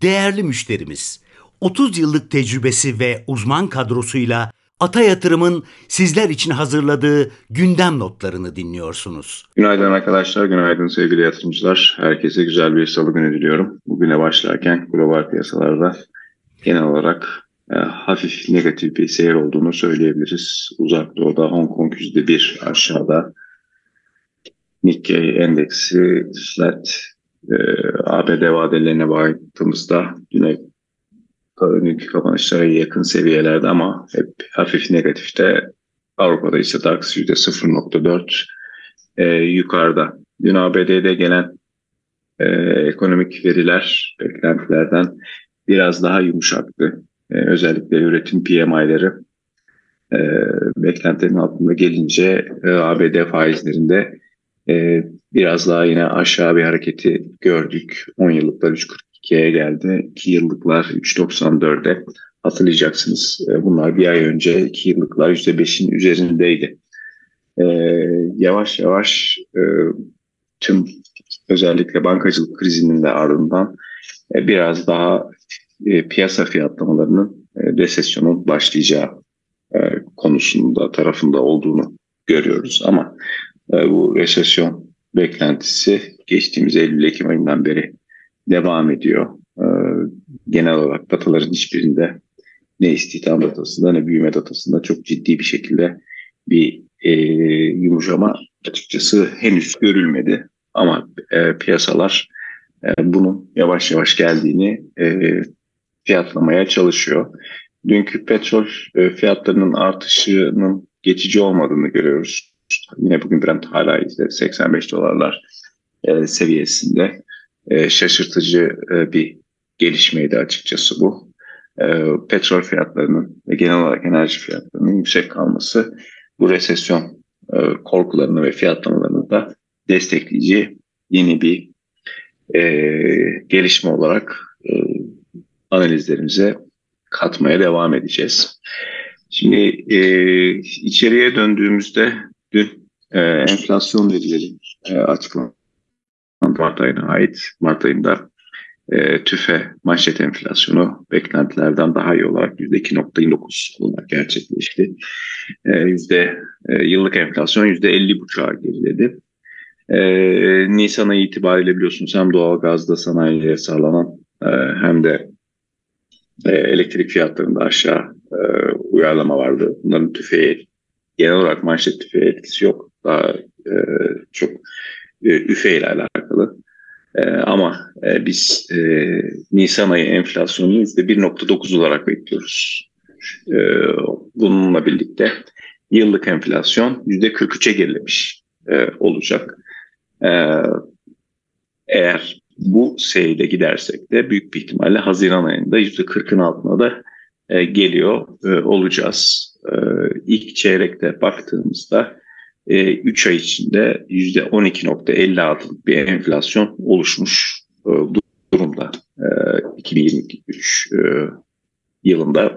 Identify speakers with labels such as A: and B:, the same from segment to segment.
A: Değerli müşterimiz, 30 yıllık tecrübesi ve uzman kadrosuyla Ata Yatırım'ın sizler için hazırladığı gündem notlarını dinliyorsunuz.
B: Günaydın arkadaşlar, günaydın sevgili yatırımcılar. Herkese güzel bir salı günü diliyorum. Bugüne başlarken global piyasalarda genel olarak hafif negatif bir seyir olduğunu söyleyebiliriz. Uzak Doğu'da Hong Kong %1 aşağıda. Nikkei endeksi flat. ABD vadelerine baktığımızda dünkü kapanışlara yakın seviyelerde ama hep hafif negatifte. Avrupa'da ise DAX %0.4 yukarıda. Dün ABD'de gelen ekonomik veriler beklentilerden biraz daha yumuşaktı. Özellikle üretim PMI'leri beklentilerin altında gelince ABD faizlerinde biraz daha yine aşağı bir hareketi gördük. 10 yıllıklar 3.42'ye geldi. 2 yıllıklar 3.94'e. Hatırlayacaksınız bunlar bir ay önce 2 yıllıklar %5'in üzerindeydi. Yavaş yavaş tüm özellikle bankacılık krizinin de ardından biraz daha piyasa fiyatlamalarının resesyonun başlayacağı konusunda tarafında olduğunu görüyoruz. Ama bu resesyon beklentisi geçtiğimiz Eylül-Ekim ayından beri devam ediyor. Genel olarak dataların hiçbirinde ne istihdam datasında ne büyüme datasında çok ciddi bir şekilde bir yumuşama açıkçası henüz görülmedi. Ama piyasalar bunun yavaş yavaş geldiğini fiyatlamaya çalışıyor. Dünkü petrol fiyatlarının artışının geçici olmadığını görüyoruz. Yine bugün Brent hala $85 seviyesinde. Şaşırtıcı bir gelişmeydi açıkçası bu. Petrol fiyatlarının ve genel olarak enerji fiyatlarının yüksek kalması bu resesyon korkularını ve fiyatlamalarını da destekleyici yeni bir gelişme olarak analizlerimize katmaya devam edeceğiz. Şimdi içeriye döndüğümüzde dün enflasyon verileri açıklandı. Mart ayına ait. Mart ayında TÜFE manşet enflasyonu beklentilerden daha iyi olarak %2.9 olarak gerçekleşti. Yıllık enflasyon %50,5'a geriledi. Nisan ayı itibariyle biliyorsunuz hem doğalgazda sanayiye sağlanan hem de elektrik fiyatlarında aşağı uyarlama vardı. Bunların TÜFE'ye genel olarak manşet TÜFE'ye etkisi yok. Daha çok üfe ile alakalı. Ama biz Nisan ayı enflasyonunu %1.9 olarak bekliyoruz. Bununla birlikte yıllık enflasyon %43'e gerilemiş olacak. Eğer bu seyirde gidersek de büyük bir ihtimalle Haziran ayında %40'ın altına da geliyor olacağız. İlk çeyrekte baktığımızda 3 ay içinde %12.56 bir enflasyon oluşmuş durumda 2023 yılında.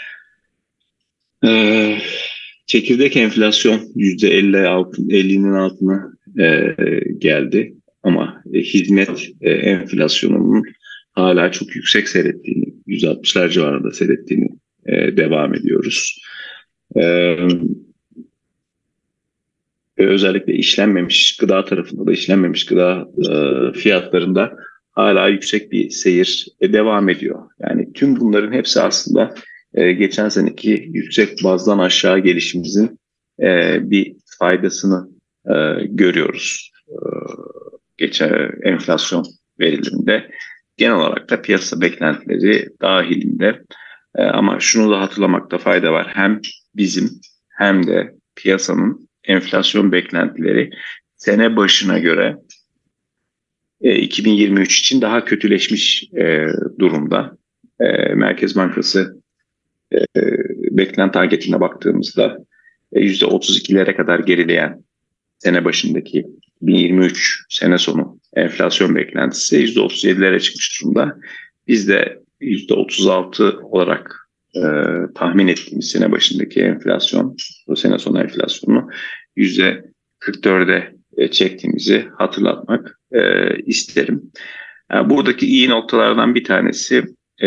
B: Çekirdek enflasyon %50'nin altına geldi ama hizmet enflasyonunun hala çok yüksek seyrettiğini, %60'lar civarında seyrettiğini devam ediyoruz. Özellikle işlenmemiş gıda tarafında da işlenmemiş gıda fiyatlarında hala yüksek bir seyir devam ediyor. Yani tüm bunların hepsi aslında geçen seneki yüksek bazdan aşağı gelişimizin bir faydasını görüyoruz. Geçen enflasyon verilerinde genel olarak da piyasa beklentileri dahilinde. Ama şunu da hatırlamakta fayda var. Hem bizim hem de piyasanın enflasyon beklentileri sene başına göre 2023 için daha kötüleşmiş durumda. Merkez Bankası beklenti targetine baktığımızda %32'lere kadar gerileyen sene başındaki 2023 sene sonu enflasyon beklentisi %37'lere çıkmış durumda. Biz de %36 olarak tahmin ettiğimiz sene başındaki enflasyon, bu sene sonu enflasyonunu %44'e çektiğimizi hatırlatmak isterim. Yani buradaki iyi noktalardan bir tanesi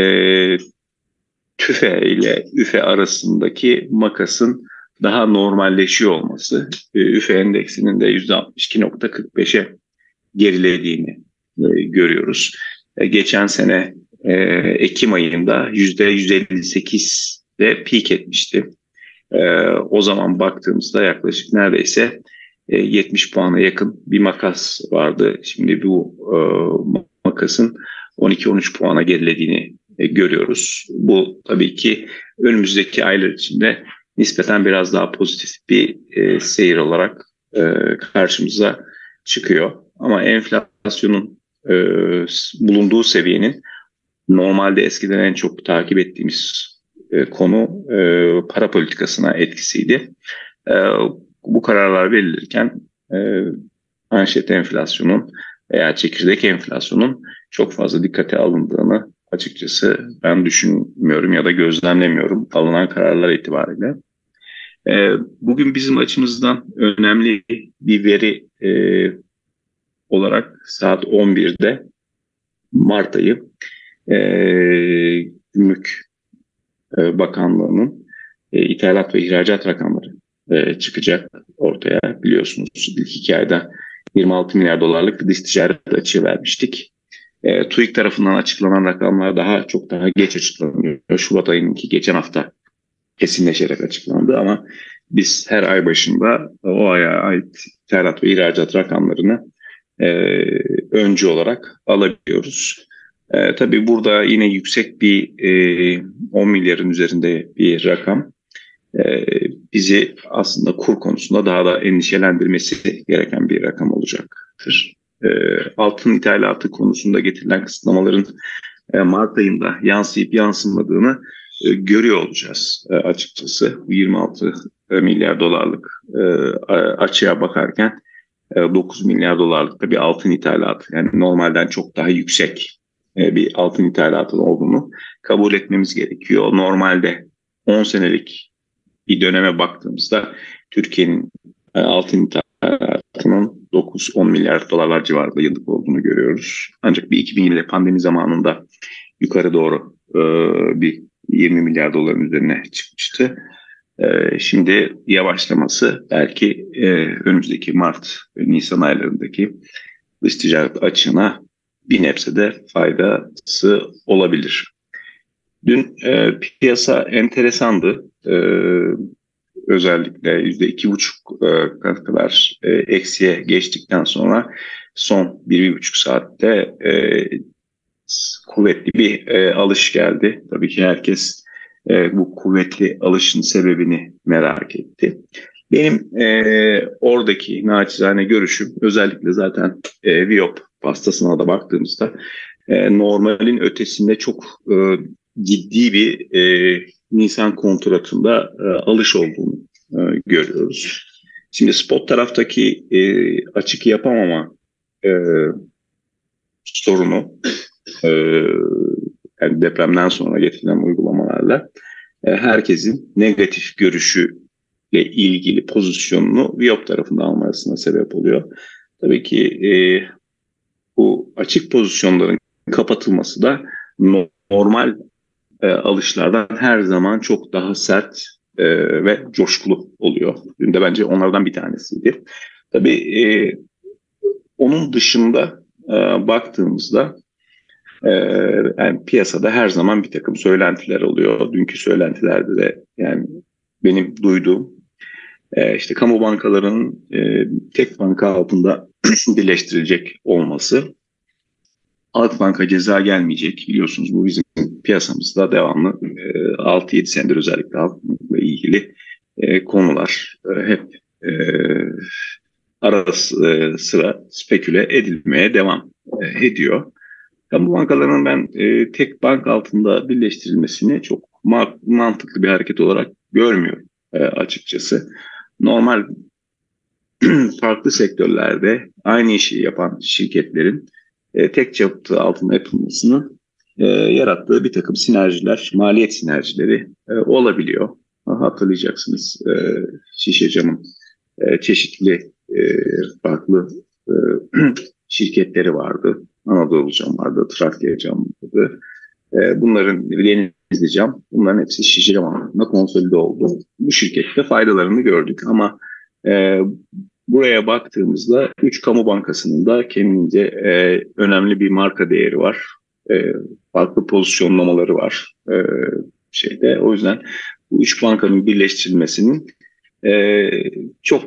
B: tüfe ile üfe arasındaki makasın daha normalleşiyor olması. Üfe endeksinin de %62,45'e gerilediğini görüyoruz. Geçen sene Ekim ayında %158'de peak etmişti. O zaman baktığımızda yaklaşık neredeyse 70 puana yakın bir makas vardı. Şimdi bu makasın 12-13 puana gerilediğini görüyoruz. Bu tabii ki önümüzdeki aylar içinde nispeten biraz daha pozitif bir seyir olarak karşımıza çıkıyor. Ama enflasyonun bulunduğu seviyenin normalde eskiden en çok takip ettiğimiz konu para politikasına etkisiydi. E, Bu kararlar verilirken manşet enflasyonun veya çekirdek enflasyonun çok fazla dikkate alındığını açıkçası ben düşünmüyorum ya da gözlemlemiyorum alınan kararlar itibariyle. Bugün bizim açımızdan önemli bir veri olarak saat 11'de Mart ayı Gümrük Bakanlığı'nın ithalat ve ihracat rakamları çıkacak ortaya. Biliyorsunuz ilk 2 ayda 26 milyar dolarlık bir dış ticaret açığı vermiştik. TÜİK tarafından açıklanan rakamlar çok daha geç açıklanıyor. Şubat ayınınki geçen hafta kesinleşerek açıklandı ama biz her ay başında o aya ait ithalat ve ihracat rakamlarını öncü olarak alabiliyoruz. Tabii burada yine yüksek bir 10 milyarın üzerinde bir rakam bizi aslında kur konusunda daha da endişelendirmesi gereken bir rakam olacaktır. Altın ithalatı konusunda getirilen kısıtlamaların Mart ayında yansıyıp yansımadığını görüyor olacağız açıkçası. 26 milyar dolarlık açığa bakarken 9 milyar dolarlık da bir altın ithalatı, yani normalden çok daha yüksek bir altın ithalatı olduğunu kabul etmemiz gerekiyor. Normalde 10 senelik bir döneme baktığımızda Türkiye'nin altın ithalatının 9-10 milyar dolarlar civarında yıllık olduğunu görüyoruz. Ancak bir 2020 pandemi zamanında yukarı doğru bir 20 milyar doların üzerine çıkmıştı. Şimdi yavaşlaması belki önümüzdeki Mart ve Nisan aylarındaki dış ticaret açığına bir nebze de faydası olabilir. Dün piyasa enteresandı. Özellikle %2,5 kadar eksiye geçtikten sonra son 1-1,5 saatte kuvvetli bir alış geldi. Tabii ki herkes bu kuvvetli alışın sebebini merak etti. Benim oradaki naçizane görüşüm, özellikle zaten Viyop pastasına da baktığımızda normalin ötesinde çok ciddi bir Nisan kontratında alış olduğunu görüyoruz. Şimdi spot taraftaki açık yapamama sorunu, yani depremden sonra getirilen uygulamalarla herkesin negatif görüşüyle ilgili pozisyonunu Viyop tarafından almasına sebep oluyor. Tabii ki bu açık pozisyonların kapatılması da normal alışlardan her zaman çok daha sert ve coşkulu oluyor. Dün de bence onlardan bir tanesiydi. Tabii onun dışında baktığımızda yani piyasada her zaman bir takım söylentiler oluyor. Dünkü söylentilerde de yani benim duyduğum işte kamu bankalarının tek banka altında birleştirilecek olması. Halkbank'a ceza gelmeyecek. Biliyorsunuz bu bizim piyasamızda devamlı 6-7 senedir özellikle halkla ilgili konular hep ara sıra speküle edilmeye devam ediyor. Kamu bankalarının ben tek bank altında birleştirilmesini çok mantıklı bir hareket olarak görmüyorum açıkçası. Normal farklı sektörlerde aynı işi yapan şirketlerin tek çatı altında yapılmasının yarattığı bir takım sinerjiler, maliyet sinerjileri olabiliyor. Hatırlayacaksınız şişe camın çeşitli farklı şirketleri vardı. Anadolu Cam vardı, Trakya Cam vardı. Bunların Denizli Cam, bunların hepsi Şişecam alanında konsolide oldu. Bu şirkette faydalarını gördük ama e, buraya baktığımızda 3 kamu bankasının da kendince önemli bir marka değeri var. Farklı pozisyonlamaları var şeyde. O yüzden bu 3 bankanın birleştirilmesinin çok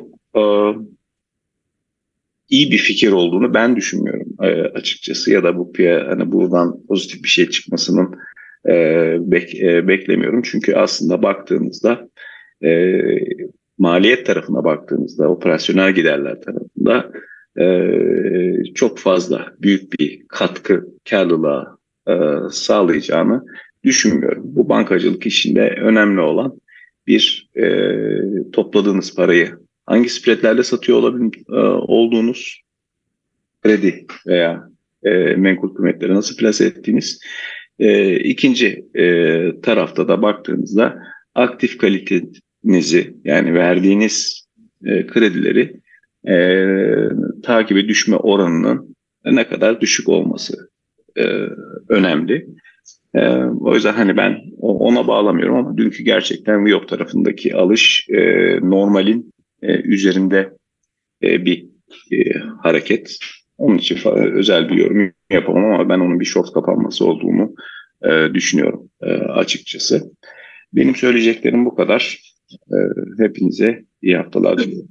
B: iyi bir fikir olduğunu ben düşünmüyorum açıkçası, ya da hani buradan pozitif bir şey çıkmasının beklemiyorum. Çünkü aslında baktığımızda e, maliyet tarafına baktığımızda, operasyonel giderler tarafında çok fazla büyük bir katkı karlılığa sağlayacağını düşünmüyorum. Bu bankacılık işinde önemli olan topladığınız parayı hangi spreadlerle satıyor olduğunuz, kredi veya menkul kıymetleri nasıl plase ettiğiniz. İkinci tarafta da baktığınızda aktif kalitenizi, yani verdiğiniz kredileri takibe düşme oranının ne kadar düşük olması önemli. O yüzden hani ben ona bağlamıyorum ama dünkü gerçekten Viyop tarafındaki alış normalin üzerinde bir hareket. Onun için özel bir yorum yapamam ama ben onun bir short kapanması olduğunu düşünüyorum açıkçası. Benim söyleyeceklerim bu kadar. Hepinize iyi haftalar diliyorum.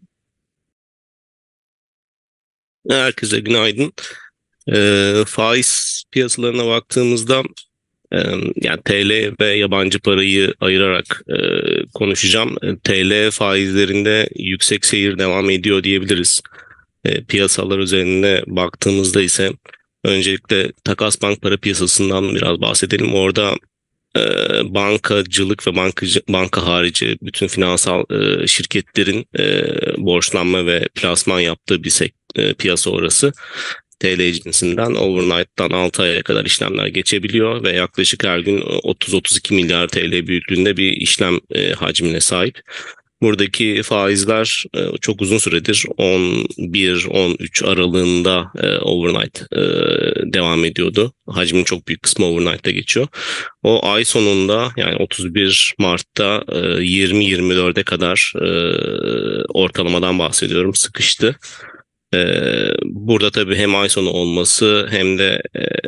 C: Herkese günaydın. Faiz piyasalarına baktığımızda yani TL ve yabancı parayı ayırarak konuşacağım. TL faizlerinde yüksek seyir devam ediyor diyebiliriz. Piyasalar üzerine baktığımızda ise öncelikle takas bank para piyasasından biraz bahsedelim. Orada bankacılık ve banka harici bütün finansal şirketlerin borçlanma ve plasman yaptığı bir piyasa orası. TL cinsinden overnight'tan 6 aya kadar işlemler geçebiliyor ve yaklaşık her gün 30-32 milyar TL büyüklüğünde bir işlem hacmine sahip. Buradaki faizler çok uzun süredir 11-13 aralığında overnight devam ediyordu. Hacmin çok büyük kısmı overnight'ta geçiyor. O ay sonunda, yani 31 Mart'ta 20-24'e kadar ortalamadan bahsediyorum, sıkıştı. Burada tabii hem ay sonu olması hem de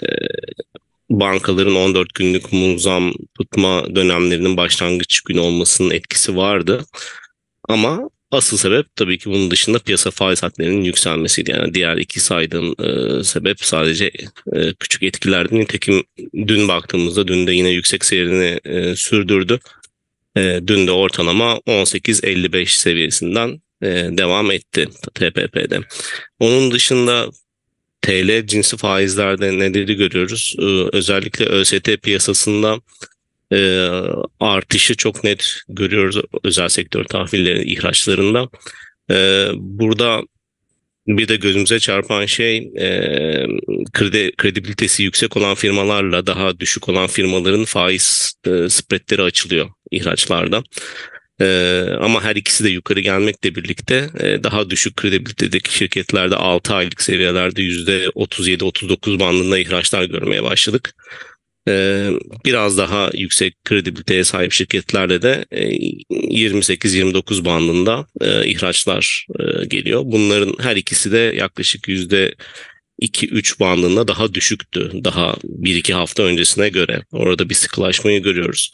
C: bankaların 14 günlük mulzam tutma dönemlerinin başlangıç günü olmasının etkisi vardı. Ama asıl sebep tabii ki bunun dışında piyasa faiz hatlarının yükselmesiydi. Yani diğer iki saydığım sebep sadece küçük etkilerdi. Nitekim dün baktığımızda dün de yine yüksek seyrini sürdürdü. Dün de ortalama 18.55 seviyesinden devam etti TPP'de. Onun dışında TL cinsi faizlerde neleri görüyoruz? Özellikle ÖST piyasasında artışı çok net görüyoruz özel sektör tahvilleri ihraçlarında. Burada bir de gözümüze çarpan şey kredibilitesi yüksek olan firmalarla daha düşük olan firmaların faiz spreadleri açılıyor ihraçlarda. Ama her ikisi de yukarı gelmekle birlikte daha düşük kredibilitedeki şirketlerde 6 aylık seviyelerde %37-39 bandında ihraçlar görmeye başladık. Biraz daha yüksek kredibiliteye sahip şirketlerde de 28-29 bandında ihraçlar geliyor. Bunların her ikisi de yaklaşık %2-3 bandında daha düşüktü. Daha 1-2 hafta öncesine göre. Orada bir sıkılaşmayı görüyoruz.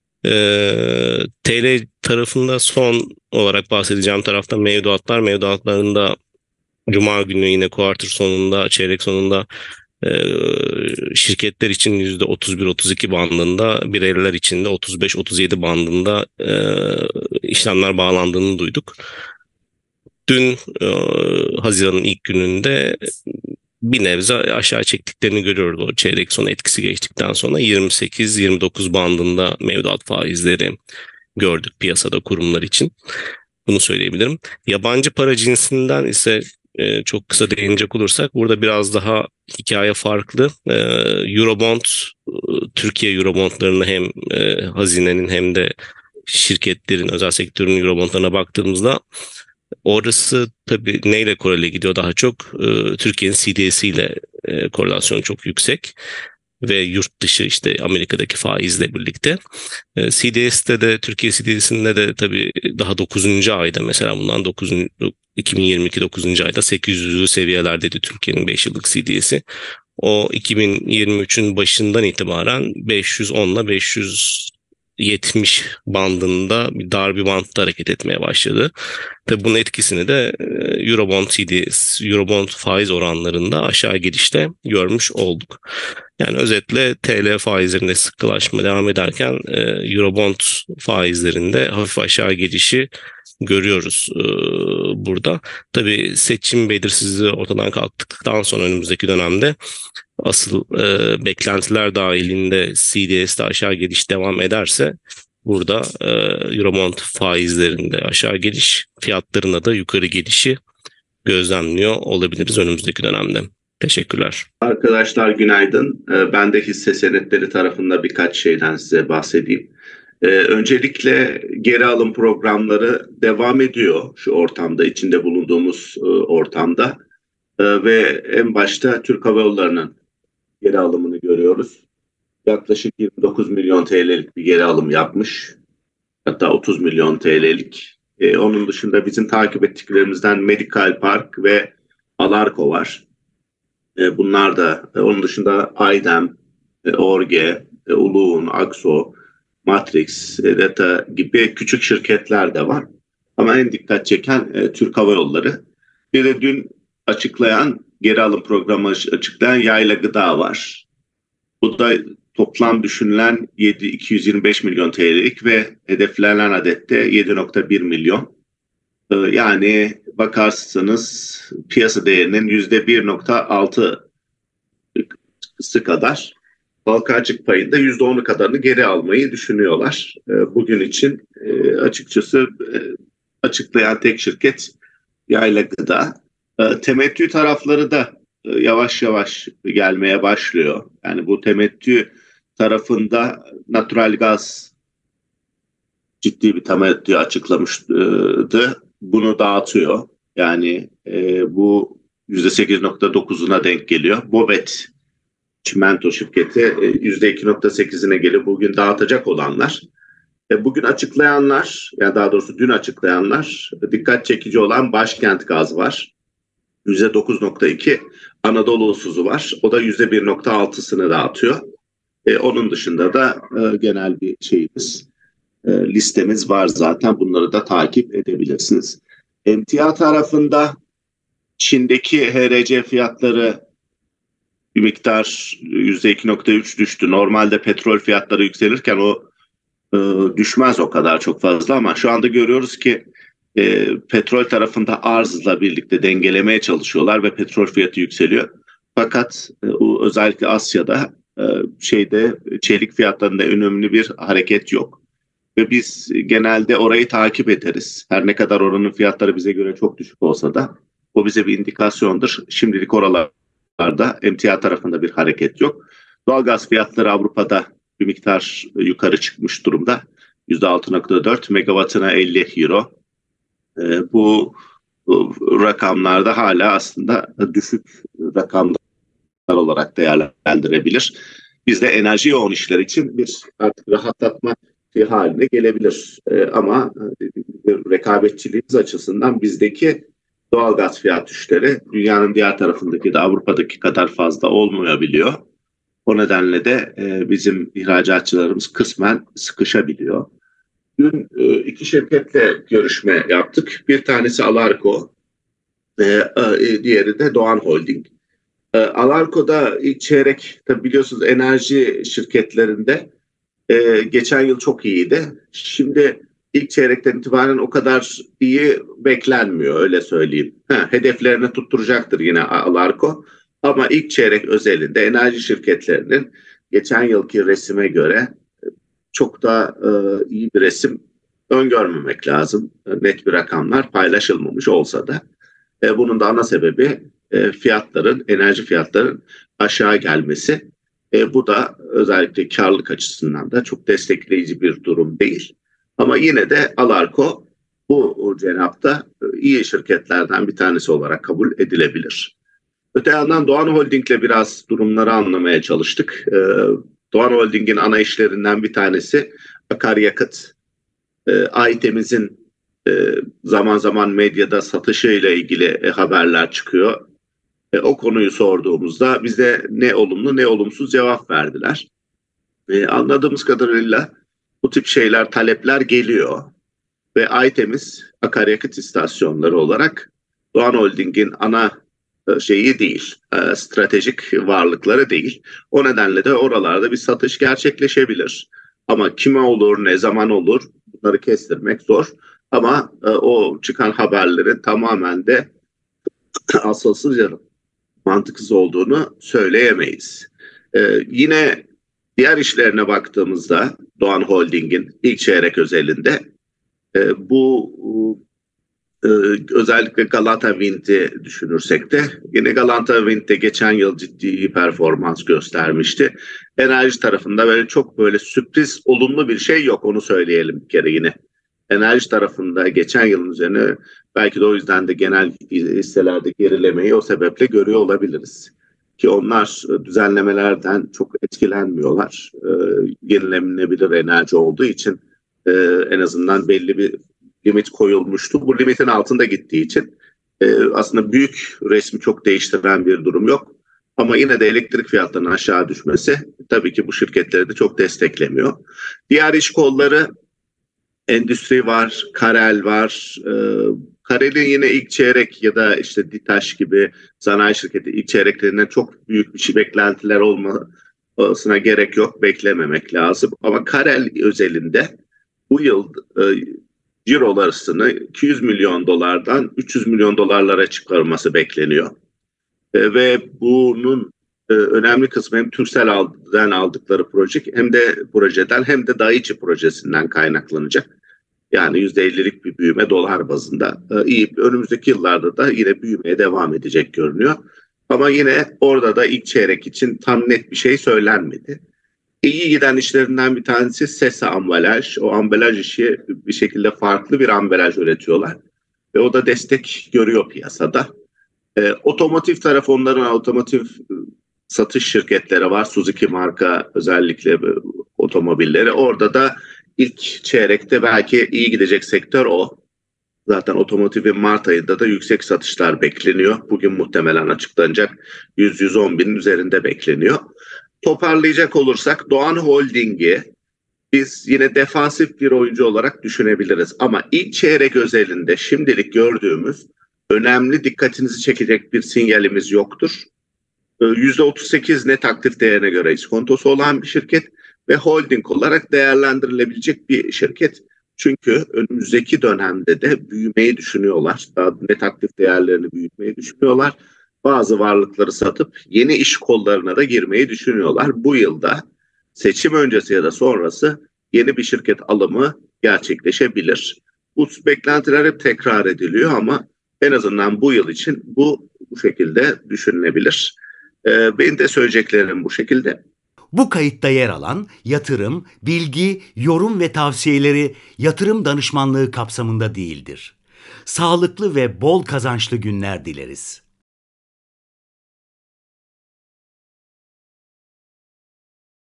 C: TL tarafında son olarak bahsedeceğim tarafta mevduatlar. Mevduatlarında Cuma günü yine quarter sonunda, çeyrek sonunda şirketler için %31-32 bandında, bireyler için de 35-37 bandında işlemler bağlandığını duyduk. Dün Haziran'ın ilk gününde bir nebze aşağı çektiklerini görüyoruz. O çeyrek sonu etkisi geçtikten sonra 28-29 bandında mevduat faizleri gördük piyasada kurumlar için. Bunu söyleyebilirim. Yabancı para cinsinden ise çok kısa değinecek olursak burada biraz daha hikaye farklı. Eurobond, Türkiye Eurobondlarını hem hazinenin hem de şirketlerin, özel sektörün Eurobondlarına baktığımızda orası tabii neyle korele gidiyor daha çok? Türkiye'nin CDS'iyle korelasyon çok yüksek ve yurt dışı işte Amerika'daki faizle birlikte. CDS'te de Türkiye CDS'inde de tabii daha 9. ayda mesela bundan 2022 9. ayda 800'lü seviyelerdeydi Türkiye'nin 5 yıllık CDS'i. O 2023'ün başından itibaren 510 ile 570 bandında bir dar bir bantta hareket etmeye başladı. Tabii bunun etkisini de Eurobond CDS, Eurobond faiz oranlarında aşağı gidişte görmüş olduk. Yani özetle TL faizlerinde sıkılaşma devam ederken Eurobond faizlerinde hafif aşağı gidişi görüyoruz burada. Tabii seçim belirsizliği ortadan kalktıktan sonra önümüzdeki dönemde asıl beklentiler dahilinde CDS'de aşağı gidiş devam ederse burada Eurobond faizlerinde aşağı gidiş, fiyatlarında da yukarı gidişi gözlemliyor olabiliriz önümüzdeki dönemde. Teşekkürler.
D: Arkadaşlar günaydın. Ben de hisse senetleri tarafında birkaç şeyden size bahsedeyim. Öncelikle geri alım programları devam ediyor şu ortamda, içinde bulunduğumuz ortamda. Ve en başta Türk Hava Yolları'nın geri alımını görüyoruz. Yaklaşık 29 milyon TL'lik bir geri alım yapmış. Hatta 30 milyon TL'lik. Onun dışında bizim takip ettiklerimizden Medical Park ve Alarko var. Bunlar da onun dışında Aydem, Orge, Uluğun, Akso, Matrix, Data gibi küçük şirketler de var. Ama en dikkat çeken Türk Hava Yolları. Bir de dün geri alım programı açıklayan Yayla Gıda var. Bu da toplam düşünülen 225 milyon TL'lik ve hedeflenen adette 7,1 milyon. Yani bakarsanız piyasa değerinin %1,6'sı kadar, halka açık payında %10'u kadarını geri almayı düşünüyorlar. Bugün için açıkçası açıklayan tek şirket Yayla Gıda. Temettü tarafları da yavaş yavaş gelmeye başlıyor. Yani bu temettü tarafında natural gaz ciddi bir temettü açıklamıştı. Bunu dağıtıyor. Yani bu %8,9'una denk geliyor. Bobet çimento şirketi %2,8'ine geliyor. Bugün dağıtacak olanlar. Bugün açıklayanlar, yani daha doğrusu dün açıklayanlar, dikkat çekici olan Başkent Gaz var. %9,2, Anadolu Usuzu var. O da %1,6'sını dağıtıyor. Onun dışında da genel bir listemiz var zaten. Bunları da takip edebilirsiniz. Emtia tarafında Çin'deki HRC fiyatları bir miktar %2,3 düştü. Normalde petrol fiyatları yükselirken o düşmez o kadar çok fazla, ama şu anda görüyoruz ki petrol tarafında arzla birlikte dengelemeye çalışıyorlar ve petrol fiyatı yükseliyor. Fakat özellikle Asya'da çelik fiyatlarında önemli bir hareket yok. Ve biz genelde orayı takip ederiz. Her ne kadar oranın fiyatları bize göre çok düşük olsa da o bize bir indikasyondur. Şimdilik oralarda emtia tarafında bir hareket yok. Doğalgaz fiyatları Avrupa'da bir miktar yukarı çıkmış durumda. %6,4, megawattına 50 euro. Bu rakamlarda hala aslında düşük rakamlar olarak değerlendirebilir. Bizde enerji yoğun işler için bir artık rahatlatma haline gelebilir. Ama rekabetçiliğimiz açısından bizdeki doğalgaz fiyat düşüşleri dünyanın diğer tarafındaki de Avrupa'daki kadar fazla olmayabiliyor. O nedenle de bizim ihracatçılarımız kısmen sıkışabiliyor. Dün iki şirketle görüşme yaptık. Bir tanesi Alarko, diğeri de Doğan Holding. Alarko'da ilk çeyrek, tabi biliyorsunuz enerji şirketlerinde geçen yıl çok iyiydi. Şimdi ilk çeyrekten itibaren o kadar iyi beklenmiyor, öyle söyleyeyim. Hedeflerini tutturacaktır yine Alarko. Ama ilk çeyrek özelinde enerji şirketlerinin geçen yılki resime göre çok da iyi bir resim öngörmemek lazım. Net bir rakamlar paylaşılmamış olsa da. Bunun da ana sebebi enerji fiyatların aşağı gelmesi. Bu da özellikle karlılık açısından da çok destekleyici bir durum değil. Ama yine de Alarko bu cenapta iyi şirketlerden bir tanesi olarak kabul edilebilir. Öte yandan Doğan Holding'le biraz durumları anlamaya çalıştık. Doğan Holding'in ana işlerinden bir tanesi akaryakıt. Aytemizin zaman zaman medyada satışıyla ilgili haberler çıkıyor. O konuyu sorduğumuzda bize ne olumlu ne olumsuz cevap verdiler. Anladığımız kadarıyla bu tip şeyler, talepler geliyor. Ve Aytemiz akaryakıt istasyonları olarak Doğan Holding'in ana şeyi değil, stratejik varlıkları değil. O nedenle de oralarda bir satış gerçekleşebilir. Ama kime olur, ne zaman olur bunları kestirmek zor. Ama o çıkan haberlerin tamamen de asılsız ya da mantıksız olduğunu söyleyemeyiz. Yine diğer işlerine baktığımızda Doğan Holding'in ilk çeyrek özelinde bu özellikle Galata Wind'i düşünürsek de yine Galata Wind'de geçen yıl ciddi performans göstermişti. Enerji tarafında böyle çok böyle sürpriz olumlu bir şey yok, onu söyleyelim bir kere yine. Enerji tarafında geçen yılın üzerine belki de o yüzden de genel hisselerde gerilemeyi o sebeple görüyor olabiliriz. Ki onlar düzenlemelerden çok etkilenmiyorlar. Yenilenebilir enerji olduğu için en azından belli bir limit koyulmuştu. Bu limitin altında gittiği için aslında büyük resmi çok değiştiren bir durum yok. Ama yine de elektrik fiyatlarının aşağı düşmesi tabii ki bu şirketleri de çok desteklemiyor. Diğer iş kolları endüstri var, Karel var. Karel'in yine ilk çeyrek ya da işte Ditaş gibi sanayi şirketi ilk çeyreklerinden çok büyük bir şey beklentiler olmasına gerek yok, beklememek lazım. Ama Karel özelinde bu yıl cirolarını 200 milyon dolardan 300 milyon dolarlara çıkarması bekleniyor. Ve bunun önemli kısmı hem Turkcell'den aldıkları projeden hem de Daiichi projesinden kaynaklanacak. Yani %50'lik bir büyüme dolar bazında. İyi, önümüzdeki yıllarda da yine büyümeye devam edecek görünüyor. Ama yine orada da ilk çeyrek için tam net bir şey söylenmedi. İyi giden işlerinden bir tanesi Sesa Ambalaj. O ambalaj işi bir şekilde farklı bir ambalaj üretiyorlar. Ve o da destek görüyor piyasada. Otomotiv tarafı, onların otomotiv satış şirketleri var. Suzuki marka özellikle otomobilleri. Orada da ilk çeyrekte belki iyi gidecek sektör o. Zaten otomotivin Mart ayında da yüksek satışlar bekleniyor. Bugün muhtemelen açıklanacak 100-110 binin üzerinde bekleniyor. Toparlayacak olursak Doğan Holding'i biz yine defansif bir oyuncu olarak düşünebiliriz. Ama ilk çeyrek özelinde şimdilik gördüğümüz önemli dikkatinizi çekecek bir sinyalimiz yoktur. %38 net aktif değerine göre iskontosu olan bir şirket ve holding olarak değerlendirilebilecek bir şirket. Çünkü önümüzdeki dönemde de büyümeyi düşünüyorlar. Daha net aktif değerlerini büyütmeyi düşünüyorlar. Bazı varlıkları satıp yeni iş kollarına da girmeyi düşünüyorlar. Bu yılda seçim öncesi ya da sonrası yeni bir şirket alımı gerçekleşebilir. Bu beklentiler hep tekrar ediliyor ama en azından bu yıl için bu şekilde düşünülebilir. Benim de söyleyeceklerim bu şekilde.
A: Bu kayıtta yer alan yatırım, bilgi, yorum ve tavsiyeleri yatırım danışmanlığı kapsamında değildir. Sağlıklı ve bol kazançlı günler dileriz.